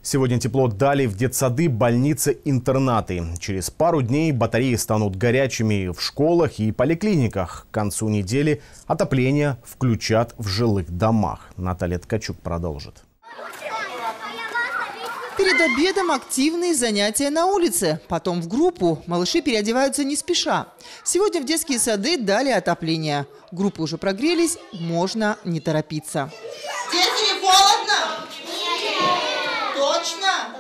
Сегодня тепло дали в детсады, больницы, интернаты. Через пару дней батареи станут горячими в школах и поликлиниках. К концу недели отопление включат в жилых домах. Наталья Ткачук продолжит. Перед обедом активные занятия на улице. Потом в группу. Малыши переодеваются не спеша. Сегодня в детские сады дали отопление. Группы уже прогрелись, можно не торопиться. Дети, не холодно? Точно?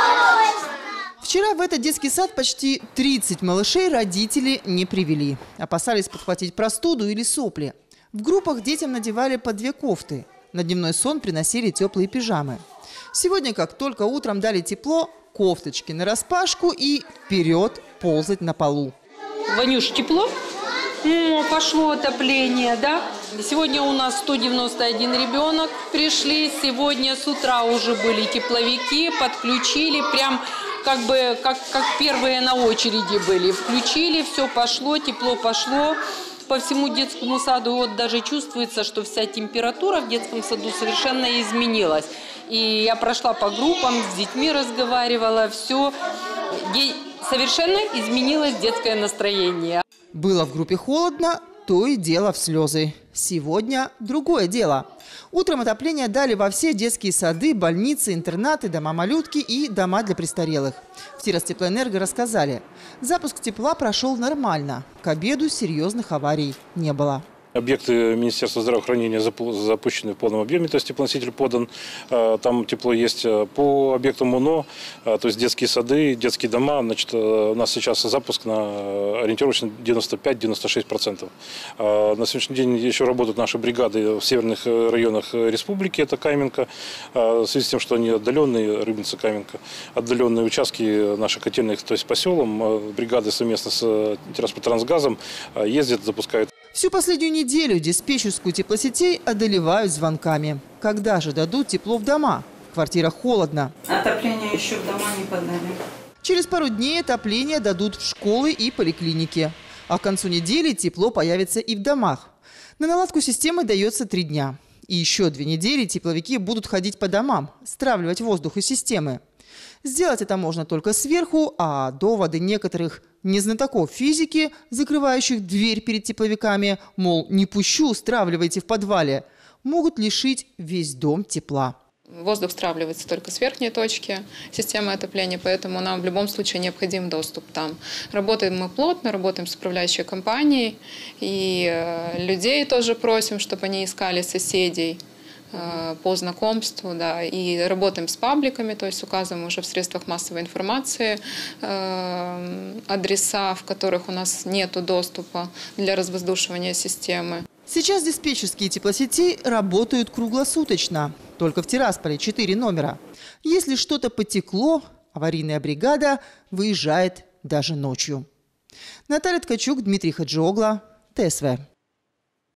Вчера в этот детский сад почти 30 малышей родители не привели. Опасались подхватить простуду или сопли. В группах детям надевали по 2 кофты. На дневной сон приносили теплые пижамы. Сегодня, как только утром дали тепло, кофточки нараспашку и вперед ползать на полу. Ванюш, тепло? Пошло отопление, да? Сегодня у нас 191 ребенок пришли. Сегодня с утра уже были тепловики, подключили, прям как первые на очереди были. Включили, все пошло, тепло пошло. По всему детскому саду вот даже чувствуется, что вся температура в детском саду совершенно изменилась. И я прошла по группам, с детьми разговаривала, все. Совершенно изменилось детское настроение. Было в группе холодно, то и дело в слезы. Сегодня другое дело. Утром отопление дали во все детские сады, больницы, интернаты, дома-малютки и дома для престарелых. В Тирастеплоэнерго рассказали, запуск тепла прошел нормально. К обеду серьезных аварий не было. Объекты Министерства здравоохранения запущены в полном объеме, то есть теплоноситель подан, там тепло есть. По объектам МУНО, то есть детские сады, детские дома, значит, у нас сейчас запуск на ориентировочно 95-96%. На сегодняшний день еще работают наши бригады в северных районах республики, это Каменка, в связи с тем, что они отдаленные, Рыбница, Каменка, отдаленные участки наших котельных, то есть по селам, бригады совместно с Тирасполтрансгазом ездят, запускают. Всю последнюю неделю диспетчерскую теплосетей одолевают звонками. Когда же дадут тепло в дома? В квартирах холодно. Отопление еще в дома не подали. Через пару дней отопление дадут в школы и поликлиники. А к концу недели тепло появится и в домах. На наладку системы дается 3 дня. И еще 2 недели тепловики будут ходить по домам, стравливать воздух из системы. Сделать это можно только сверху, а доводы некоторых незнатоков физики, закрывающих дверь перед тепловиками, мол, не пущу, стравливайте в подвале, могут лишить весь дом тепла. Воздух стравливается только с верхней точки системы отопления, поэтому нам в любом случае необходим доступ там. Работаем мы плотно, работаем с управляющей компанией, и людей тоже просим, чтобы они искали соседей по знакомству, да, и работаем с пабликами, то есть указываем уже в средствах массовой информации адреса, в которых у нас нет доступа для развоздушивания системы. Сейчас диспетчерские теплосети работают круглосуточно. Только в Тирасполе 4 номера. Если что-то потекло, аварийная бригада выезжает даже ночью. Наталья Ткачук, Дмитрий Хаджиогло, ТСВ.